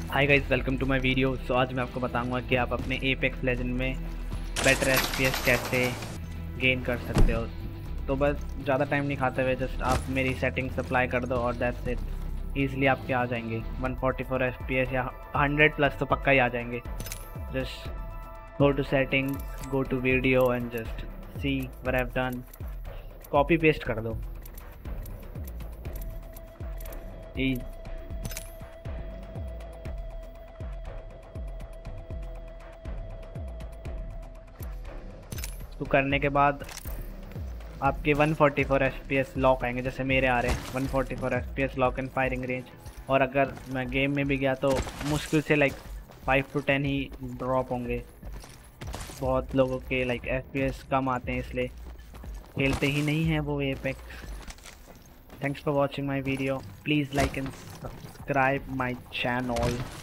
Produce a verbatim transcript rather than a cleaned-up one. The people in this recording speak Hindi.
Hi guys, welcome to my video. So आज मैं आपको बताऊंगा कि आप अपने एपेक्स लेजेंड में बेटर एफपीएस कैसे गेन कर सकते हो। तो बस ज़्यादा टाइम नहीं खाते हुए जस्ट आप मेरी सेटिंग्स अप्लाई कर दो और दैट्स इट। ईजिली आपके आ जाएंगे वन फोर्टी फोर एफपीएस या हंड्रेड प्लस तो पक्का ही आ जाएंगे। Just go to settings, go to video and just see what I have done. Copy paste कर दो। ई तो करने के बाद आपके one forty four FPS lock आएंगे, जैसे मेरे आ रहे हैं one forty four FPS lock and firing range. और अगर मैं गेम में भी गया तो मुश्किल से लाइक फाइव टू टेन ही ड्रॉप होंगे। बहुत लोगों के लाइक एफपीएस कम आते हैं, इसलिए खेलते ही नहीं हैं वो Apex. Thanks for watching my video. Please like and subscribe my channel.